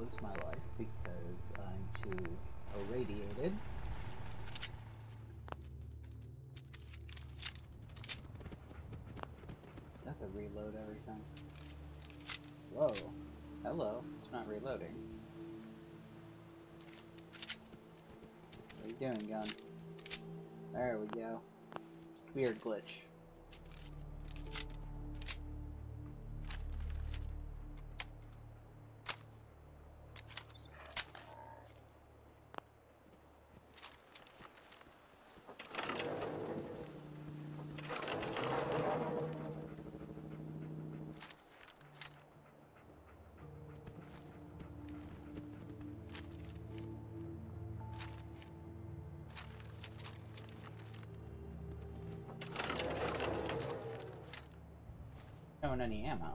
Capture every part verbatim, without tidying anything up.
was my life because I'm too irradiated. I have to reload everything. Whoa. Hello. It's not reloading. What are you doing, gun? There we go. Weird glitch. Showing any ammo.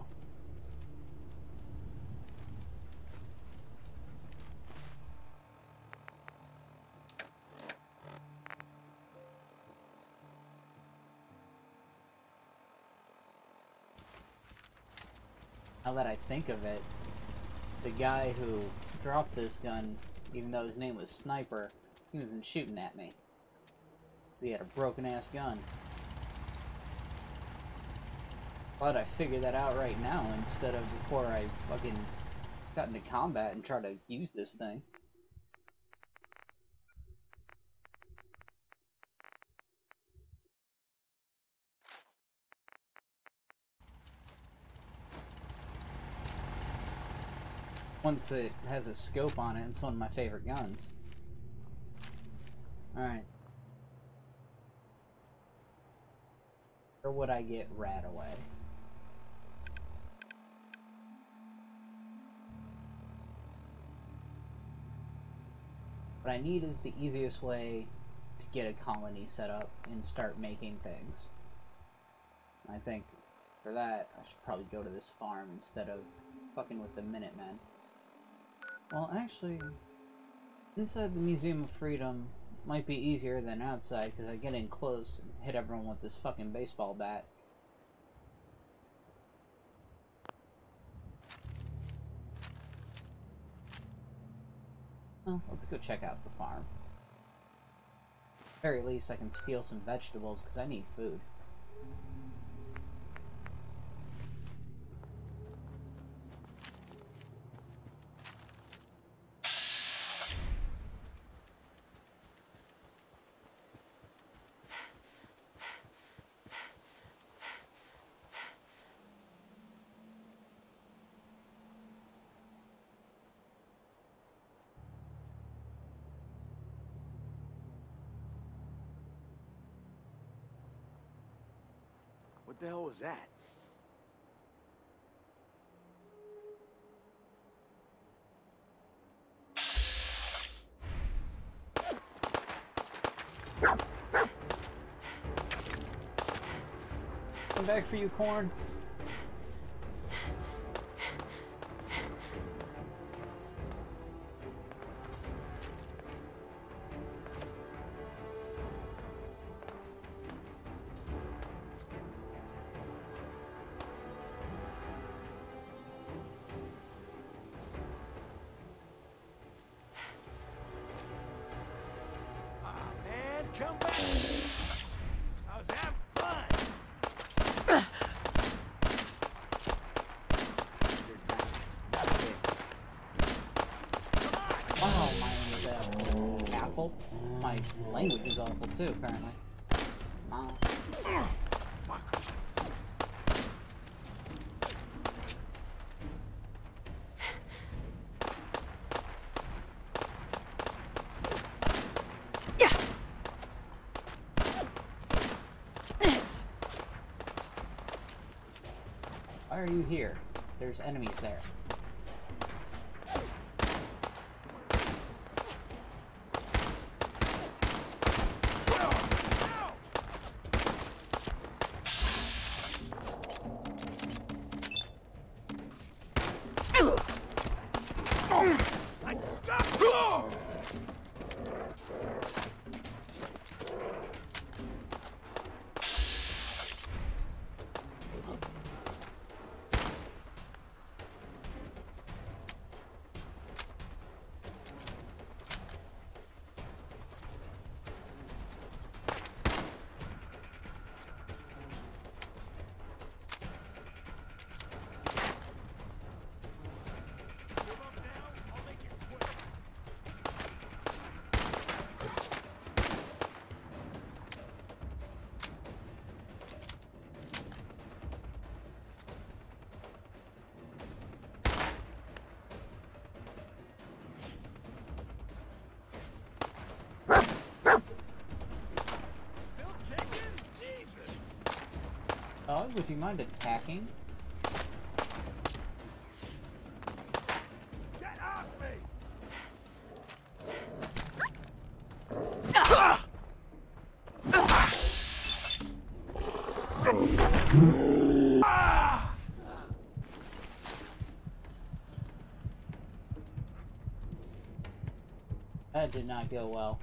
Now that I think of it, the guy who dropped this gun, even though his name was Sniper, he wasn't shooting at me. 'Cause he had a broken-ass gun. Glad I figured that out right now instead of before I fucking got into combat and tried to use this thing. Once it has a scope on it, it's one of my favorite guns. Alright. Or would I get rat away? What I need is the easiest way to get a colony set up and start making things. I think for that, I should probably go to this farm instead of fucking with the Minutemen. Well, actually, inside the Museum of Freedom might be easier than outside because I get in close and hit everyone with this fucking baseball bat. Well, let's go check out the farm. At the very least, I can steal some vegetables because I need food. What the hell was that? Come back for you, corn. Come back! I was having fun! Wow, mine is uh, awful. My language is awful too, apparently. Wow. Why are you here? There's enemies there. do you mind attacking? Get off me! That did not go well.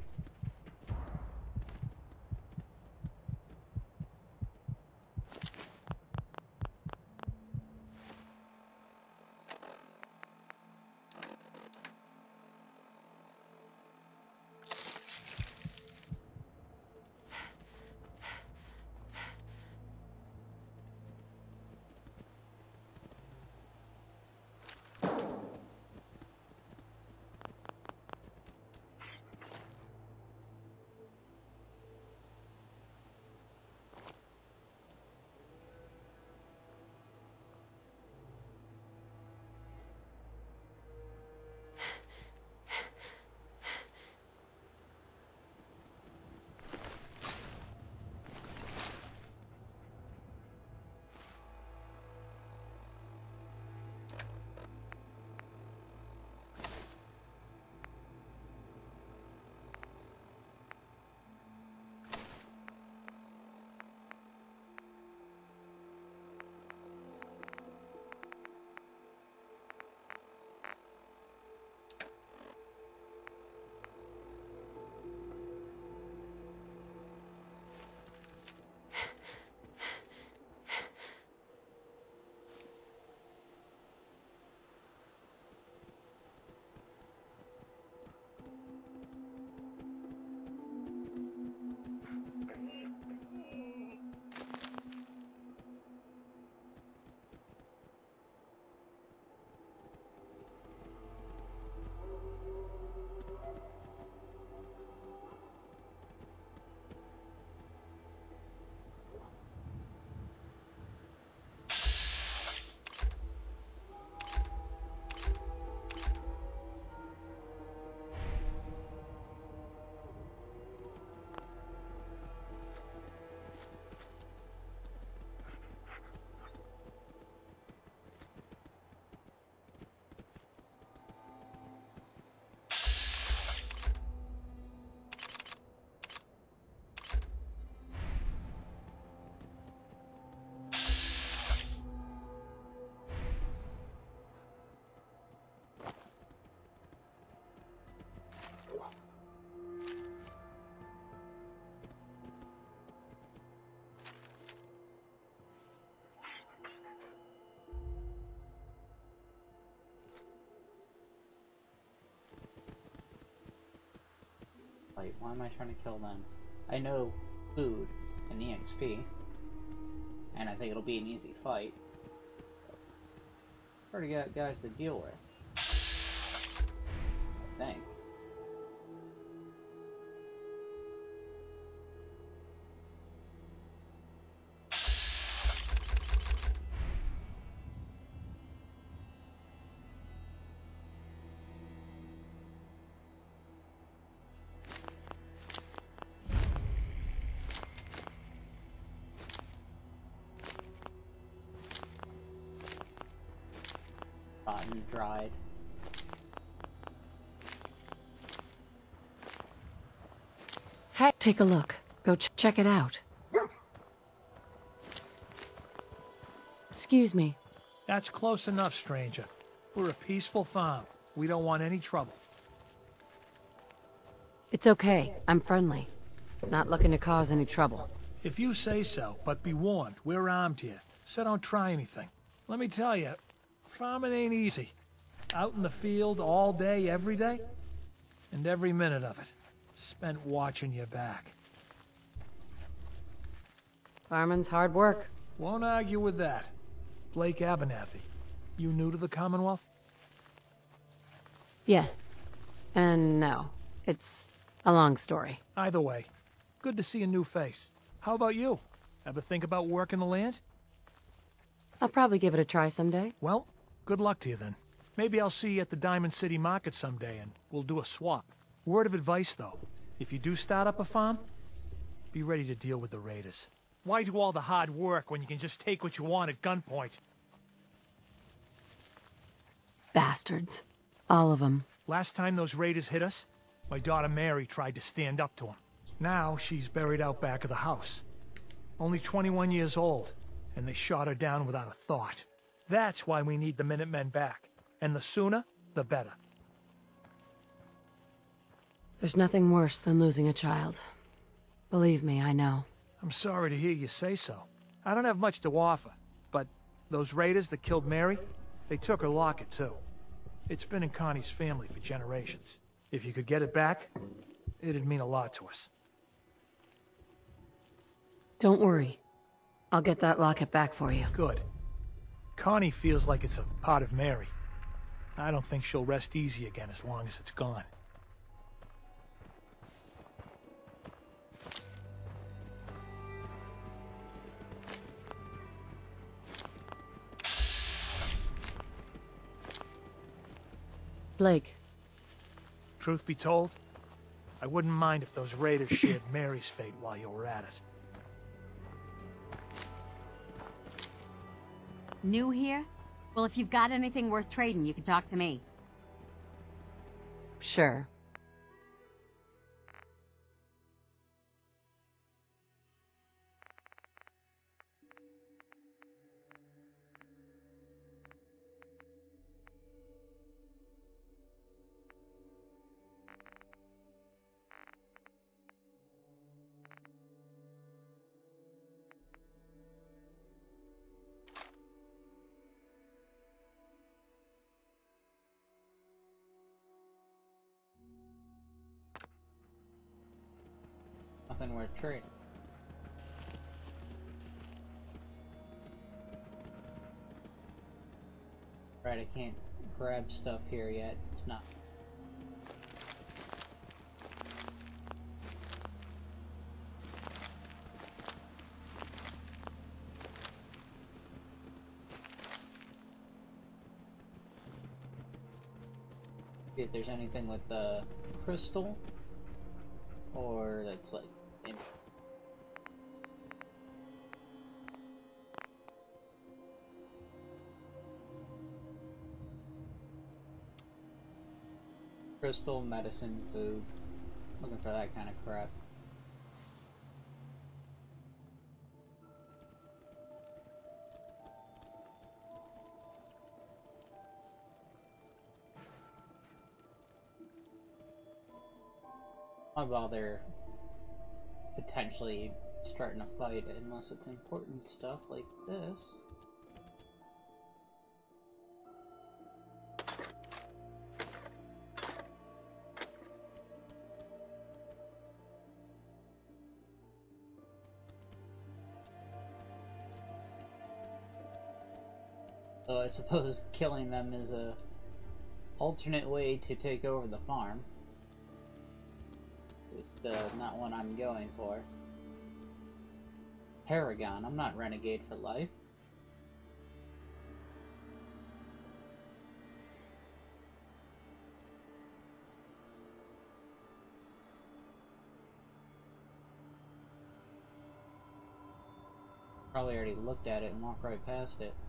Wait, why am I trying to kill them? I know food and E X P, and I think it'll be an easy fight. Already got guys to deal with, I think. Rotten, dried. Hey, take a look. Go ch check it out. Excuse me. That's close enough, stranger. We're a peaceful farm. We don't want any trouble. It's okay. I'm friendly. Not looking to cause any trouble. If you say so, but be warned, we're armed here, so don't try anything. Let me tell you, farming ain't easy. Out in the field all day, every day, and every minute of it spent watching your back. Farming's hard work. Won't argue with that. Blake Abernathy, you new to the Commonwealth? Yes. And no. It's a long story. Either way, good to see a new face. How about you? Ever think about working the land? I'll probably give it a try someday. Well, good luck to you then. Maybe I'll see you at the Diamond City Market someday and we'll do a swap. Word of advice though, if you do start up a farm, be ready to deal with the raiders. Why do all the hard work when you can just take what you want at gunpoint? Bastards. All of them. Last time those raiders hit us, my daughter Mary tried to stand up to them. Now she's buried out back of the house. Only twenty-one years old, and they shot her down without a thought. That's why we need the Minutemen back. And the sooner, the better. There's nothing worse than losing a child. Believe me, I know. I'm sorry to hear you say so. I don't have much to offer, but those raiders that killed Mary, they took her locket too. It's been in Connie's family for generations. If you could get it back, it'd mean a lot to us. Don't worry. I'll get that locket back for you. Good. Connie feels like it's a part of Mary. I don't think she'll rest easy again as long as it's gone. Blake. Truth be told, I wouldn't mind if those raiders shared Mary's fate while you were at it. New here? Well, if you've got anything worth trading, you can talk to me. Sure. Nothing worth trading. Right, I can't grab stuff here yet. It's not. See if there's anything with the crystal, or that's like in crystal, medicine, food. Looking for that kind of crap. I'll bother potentially starting a fight unless it's important stuff like this. So I suppose killing them is a alternate way to take over the farm. It's the not one I'm going for. Paragon, I'm not renegade for life. Probably already looked at it and walked right past it.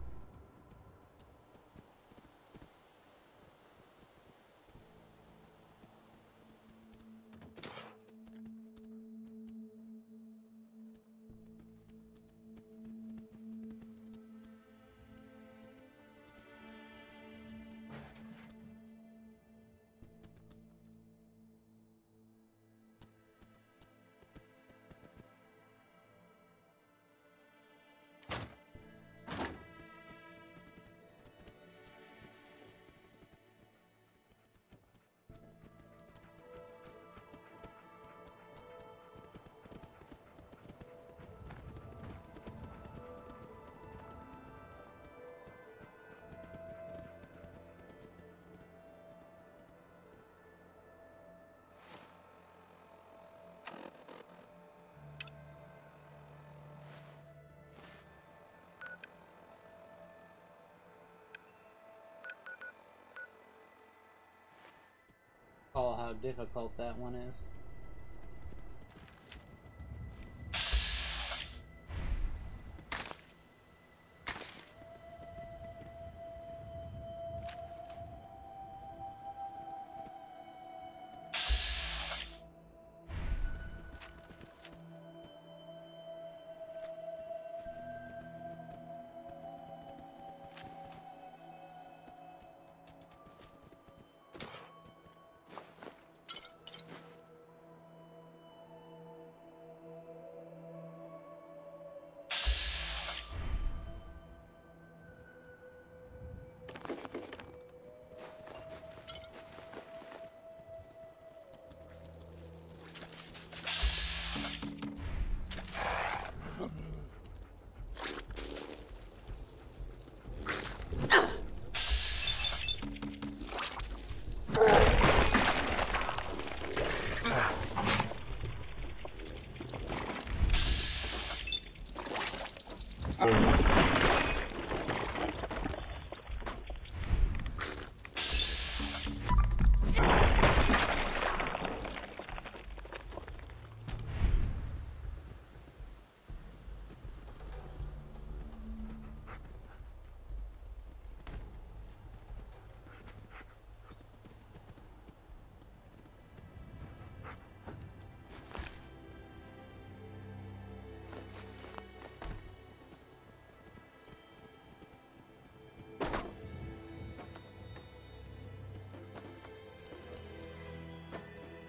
Oh, how difficult that one is.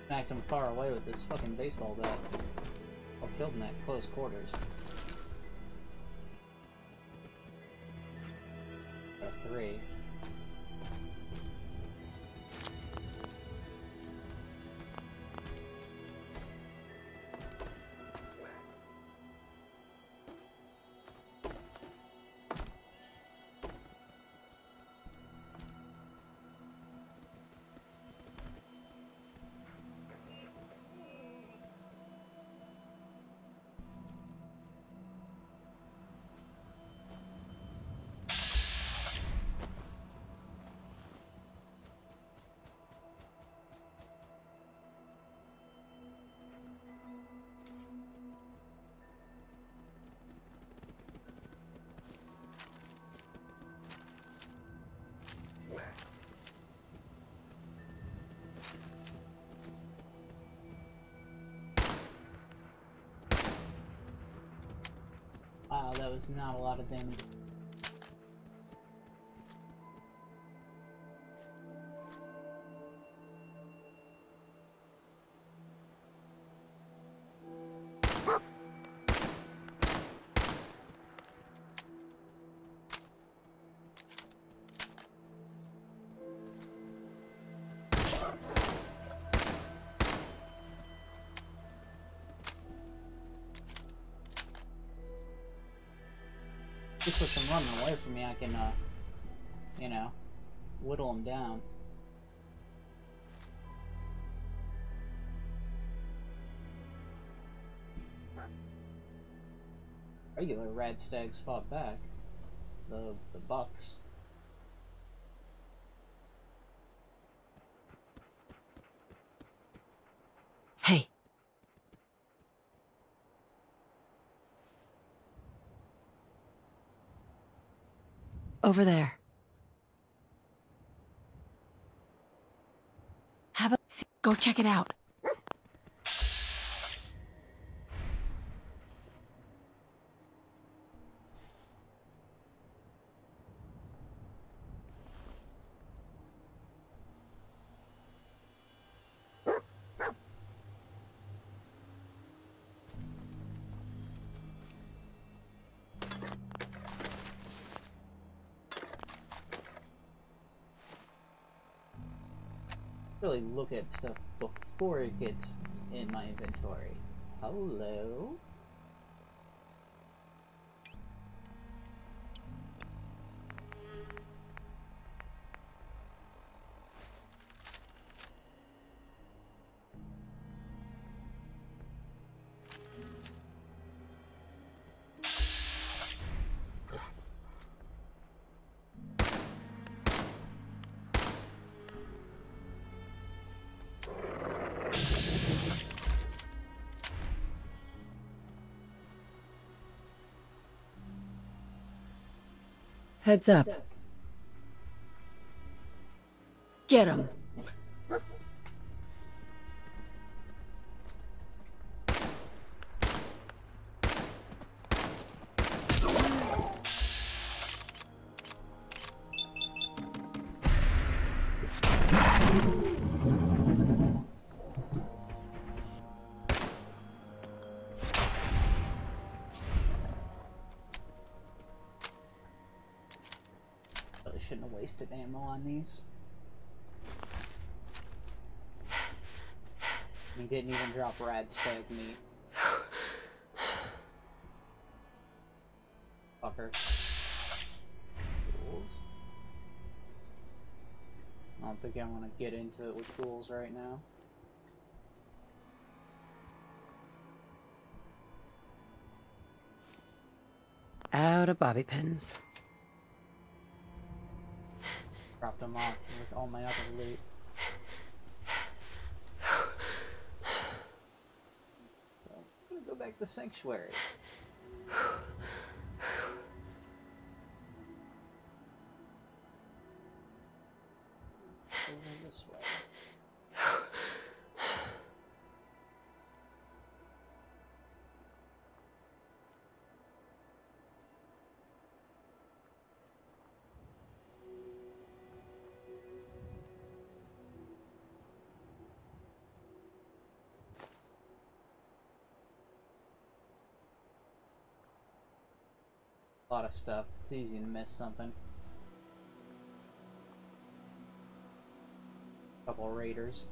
Smacked him far away with this fucking baseball bat. Or killed him at close quarters. Got a three. Wow, that was not a lot of damage. Just with them running away from me, I can, uh, you know, whittle them down. Regular rad stags fought back. The, the bucks. Hey. Over there. Have a... Go check it out. Really look at stuff before it gets in my inventory. Hello? Heads up. Get him. Shouldn't have wasted ammo on these. He didn't even drop rad stag meat. Fucker. Ghouls. I don't think I want to get into it with ghouls right now. Out of bobby pins. Dropped them off with all my other loot. So, I'm gonna go back to Sanctuary. Over this way. A lot of stuff. It's easy to miss something. Couple raiders.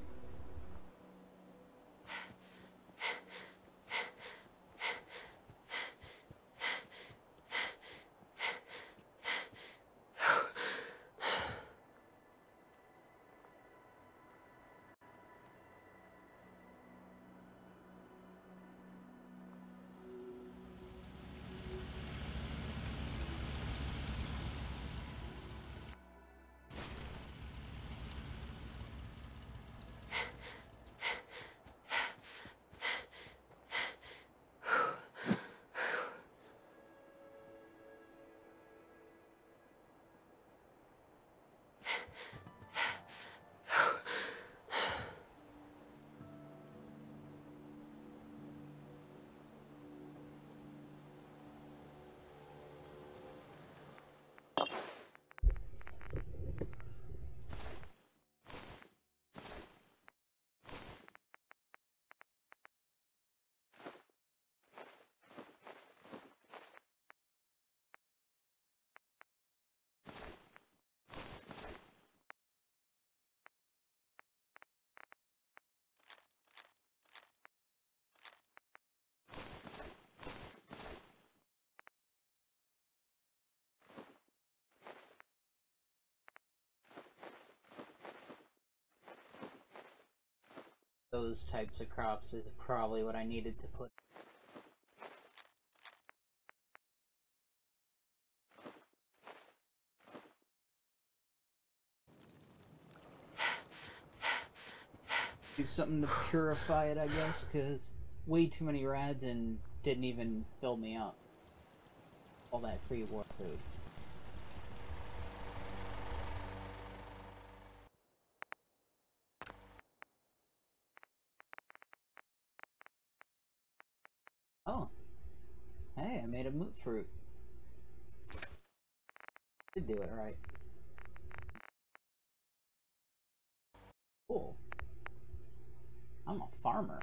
Those types of crops is probably what I needed to put. Do something to purify it, I guess, because way too many rads and didn't even fill me up. All that pre-war food. Oh. Hey, I made a moot fruit. Did do it right. Cool. I'm a farmer.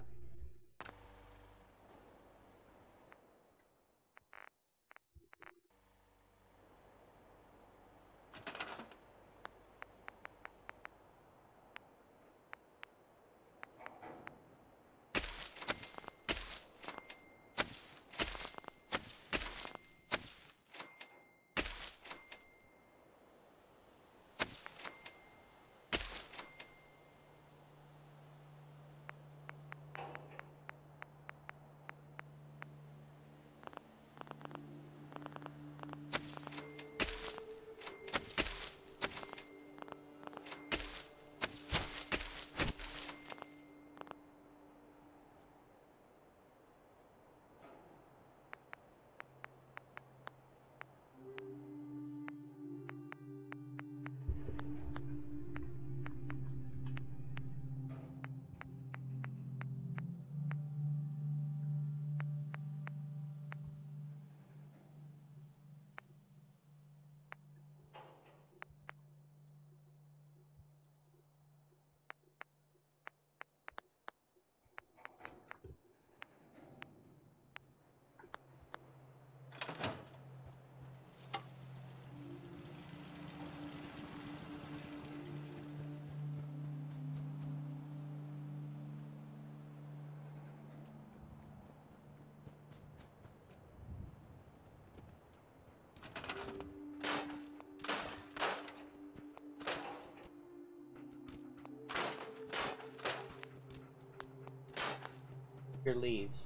Your leaves.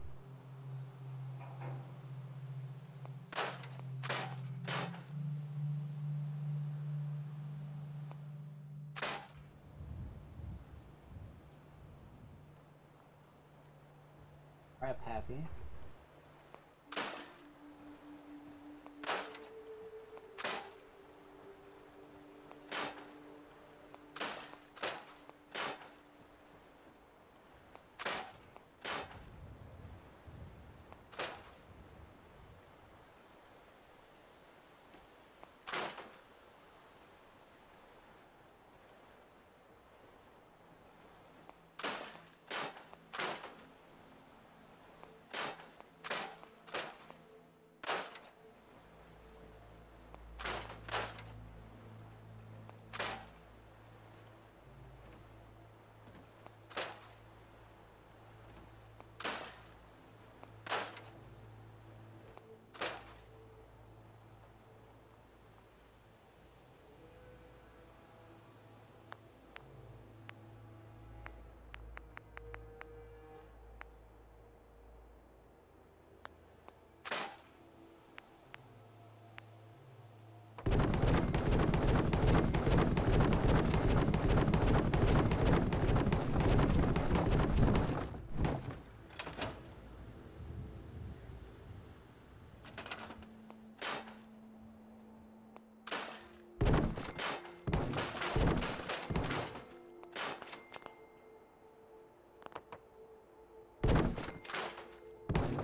Crap happy.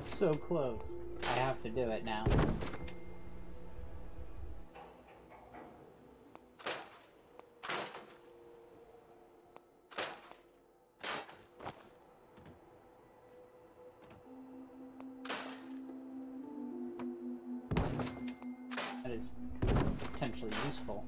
So close. I have to do it now. That is potentially useful.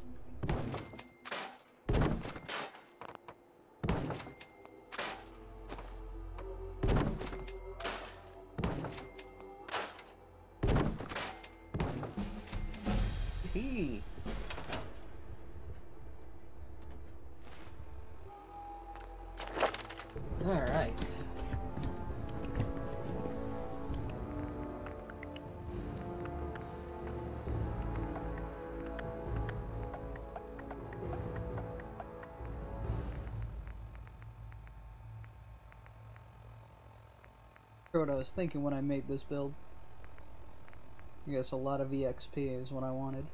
Hee. All right. What I was thinking when I made this build. I guess a lot of E X P is what I wanted.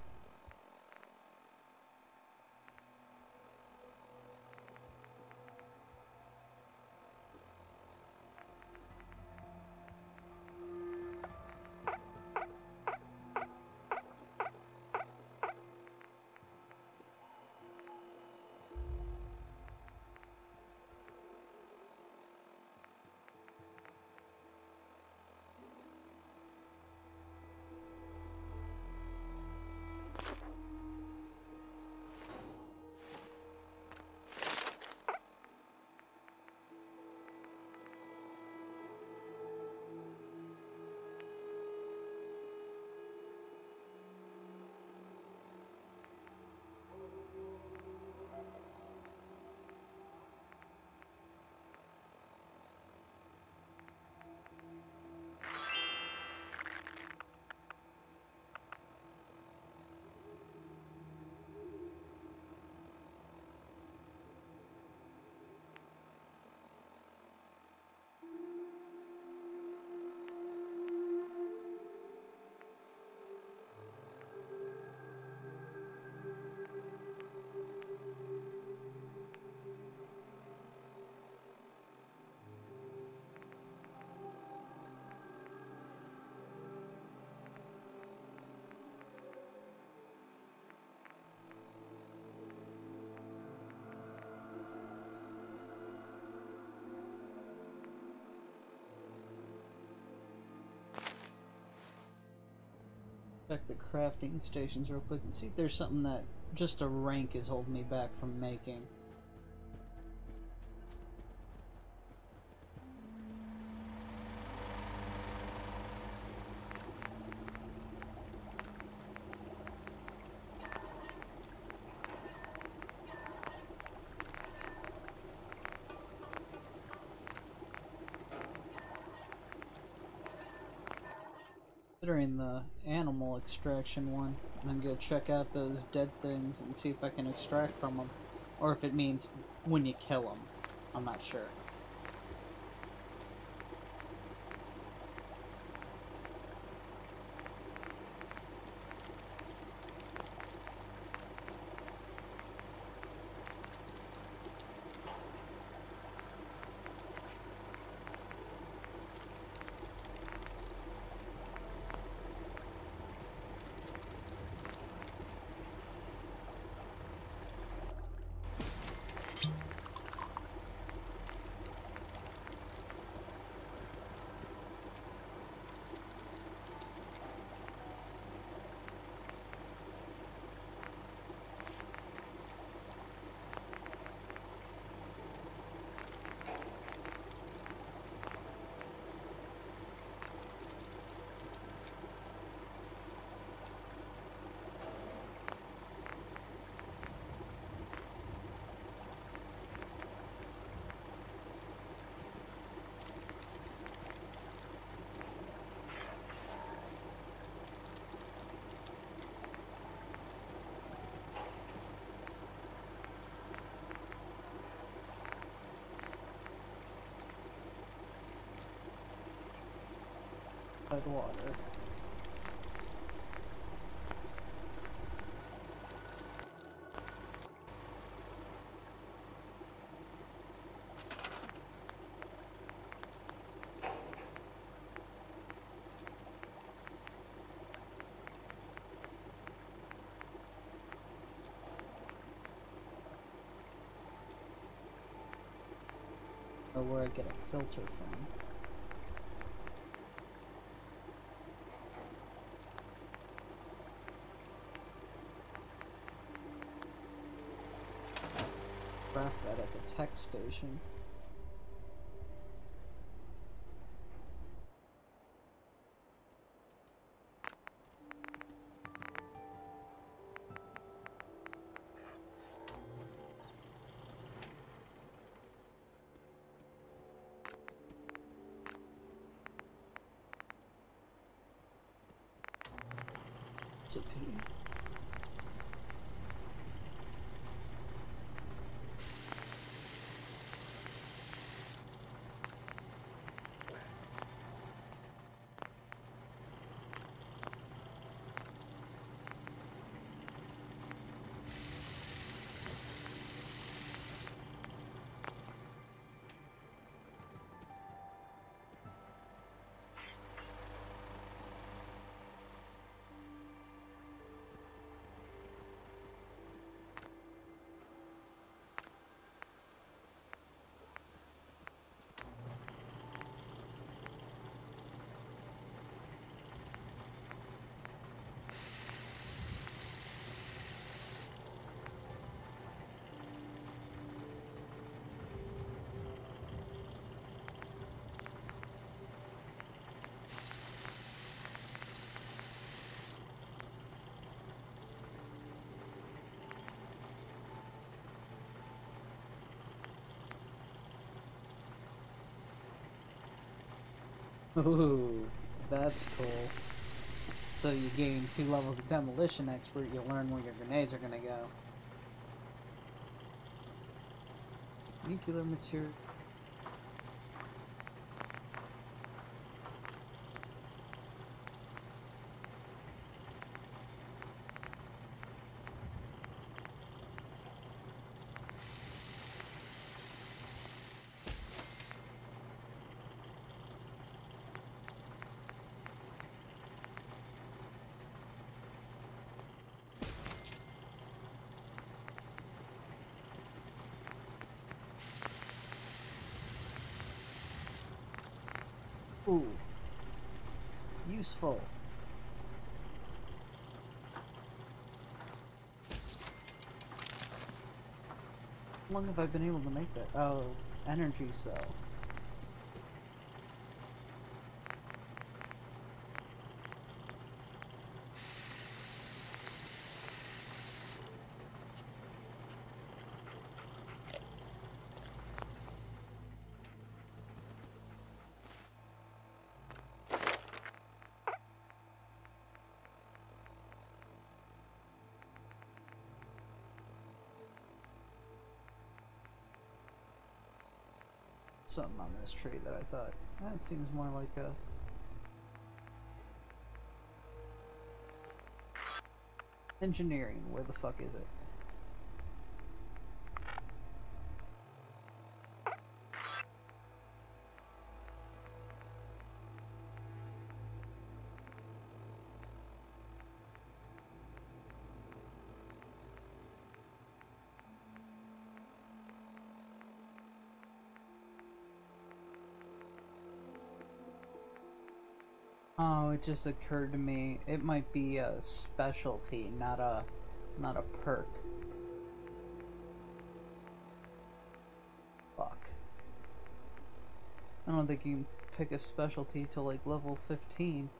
Check the crafting stations real quick and see if there's something that just a rank is holding me back from making. Considering the animal extraction one, I'm gonna check out those dead things and see if I can extract from them, or if it means when you kill them. I'm not sure. By the water. Or where I get a filter from. Craft that at the tech station. It's a pity. Ooh, that's cool. So you gain two levels of demolition expert, you'll learn where your grenades are gonna go. Nuclear material. Ooh. Useful. How long have I been able to make that? Oh, energy cell. Something on this tree that I thought, that seems more like a... Engineering, where the fuck is it? Oh, it just occurred to me, it might be a specialty, not a, not a perk. Fuck. I don't think you can pick a specialty till like level fifteen.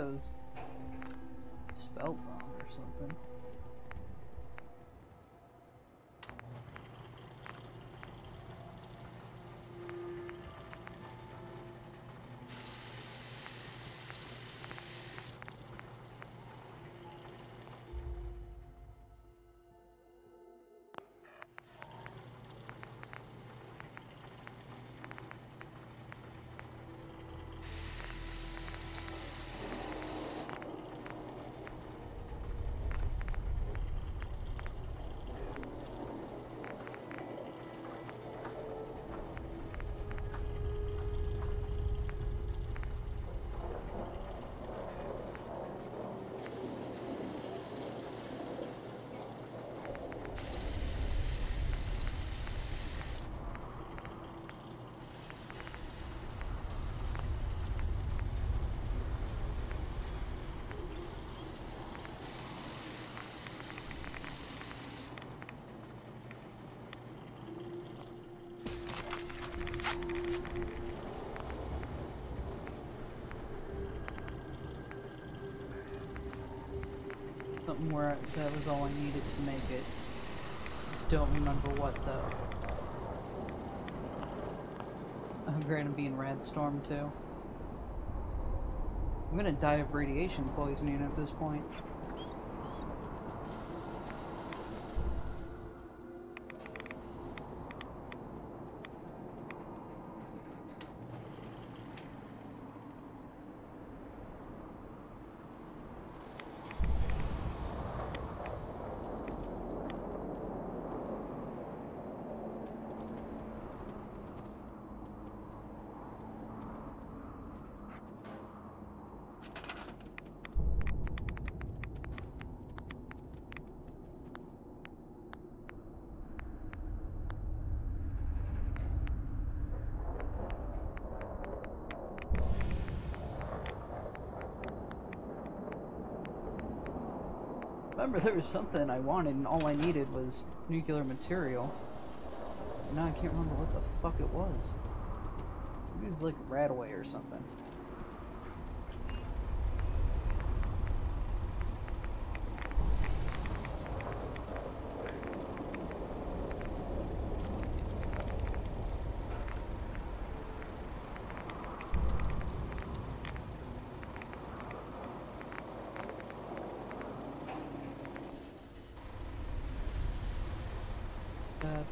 was spelled wrong or something. Something where that was all I needed to make it. Don't remember what though. I'm gonna be in Radstorm too. I'm gonna die of radiation poisoning at this point. Remember, there was something I wanted and all I needed was nuclear material. Now I can't remember what the fuck it was. Maybe it was like Radaway or something. Uh,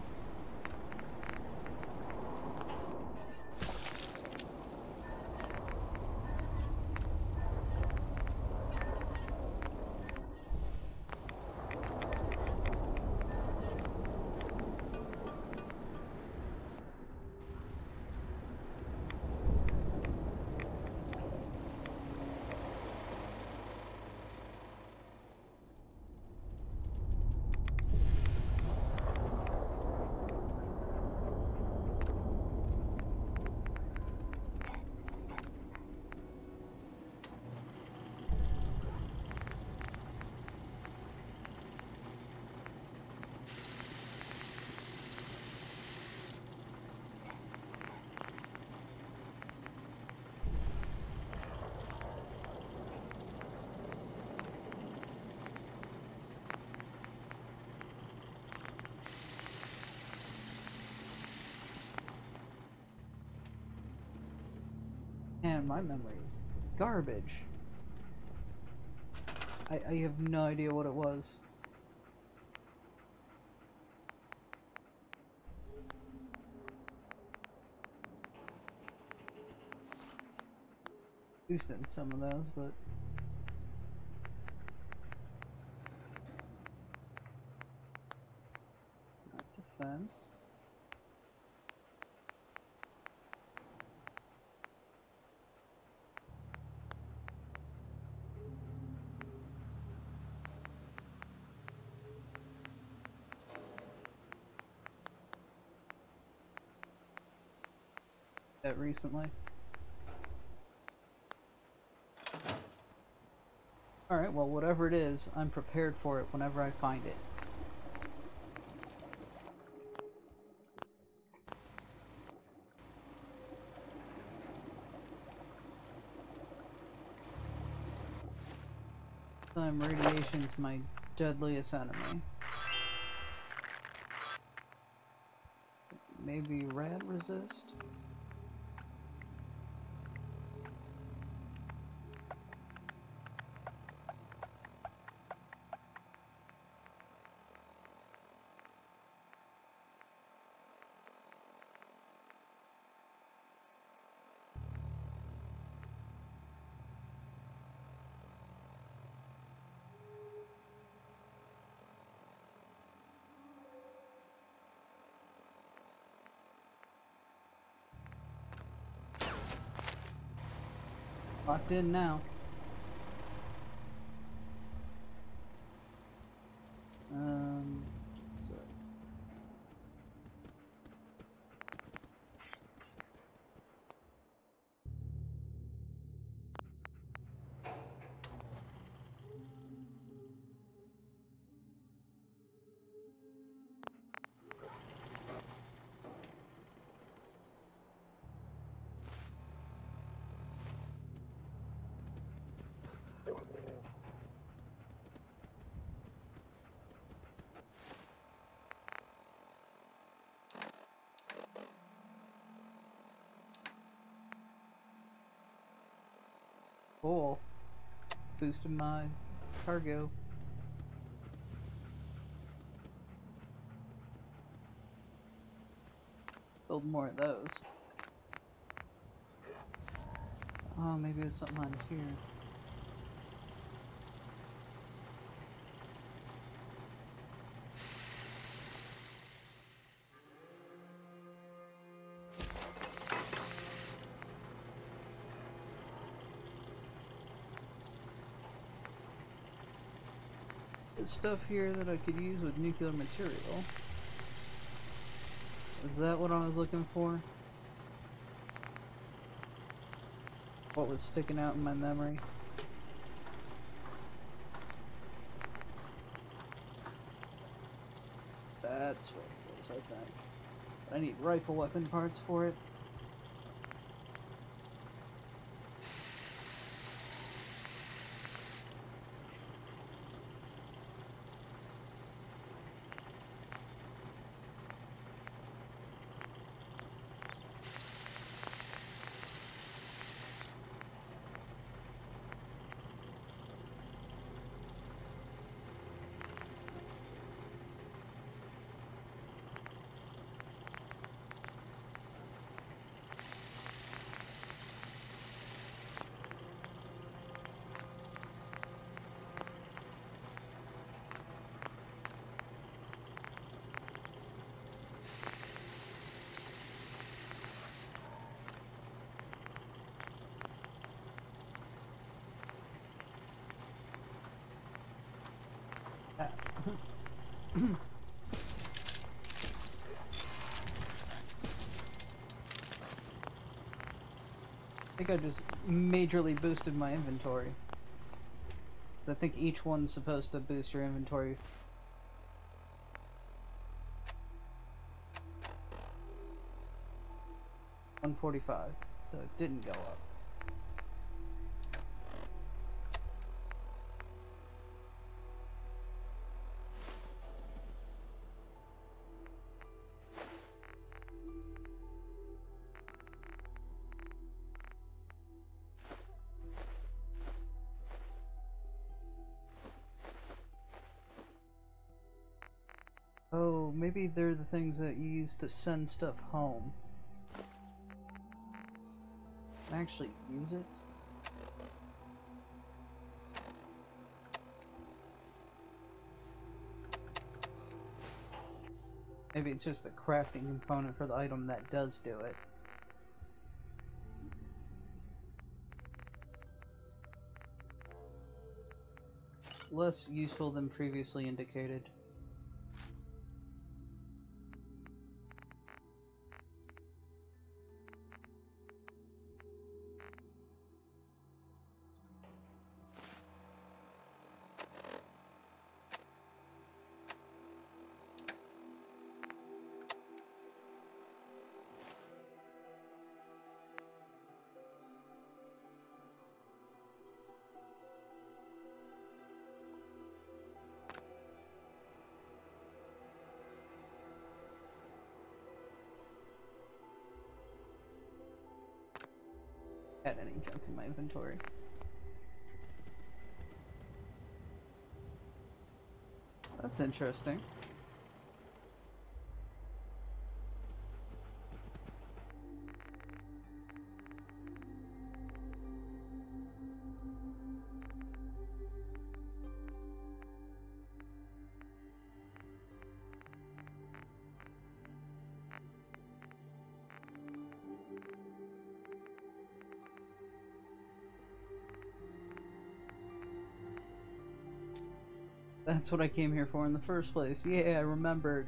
Man, my memory is garbage. I, I have no idea what it was. At least in some of those, but... Not defense. That recently. Alright, well, whatever it is, I'm prepared for it whenever I find it. Time radiation's my deadliest enemy. So maybe rad resist? Locked in now. Um, so. Cool. Boosted my cargo. Build more of those. Oh, maybe there's something on here. There's stuff here that I could use with nuclear material. Is that what I was looking for? What was sticking out in my memory? That's what it was, I think. I need rifle weapon parts for it. I think I just majorly boosted my inventory. Because I think each one's supposed to boost your inventory. one forty-five, so it didn't go up. Oh, maybe they're the things that you use to send stuff home. Can I actually use it? Maybe it's just a crafting component for the item that does do it. Less useful than previously indicated. Had any junk in my inventory. That's interesting. That's what I came here for in the first place. Yeah, I remembered.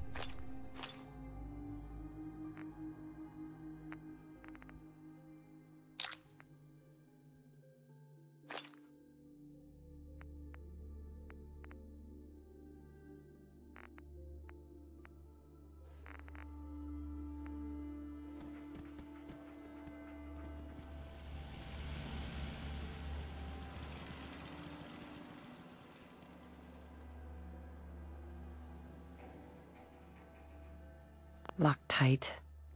Locked tight.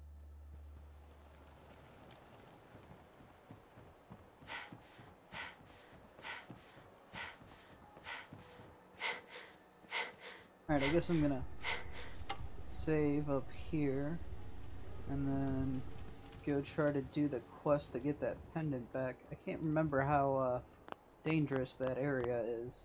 Alright, I guess I'm gonna save up here and then go try to do the quest to get that pendant back. I can't remember how uh, dangerous that area is.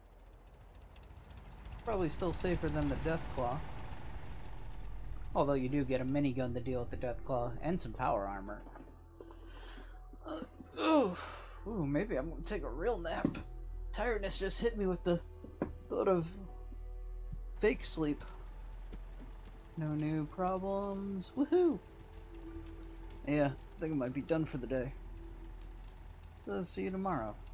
Probably still safer than the Deathclaw. Although you do get a minigun to deal with the Deathclaw and some power armor. Uh, ooh, ooh, maybe I'm gonna take a real nap. Tiredness just hit me with the thought of fake sleep. No new problems. Woohoo! Yeah, I think I might be done for the day. So see you tomorrow.